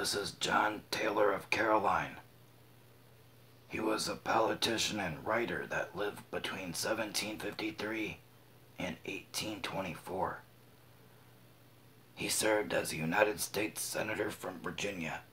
This is John Taylor of Caroline. He was a politician and writer that lived between 1753 and 1824. He served as a United States Senator from Virginia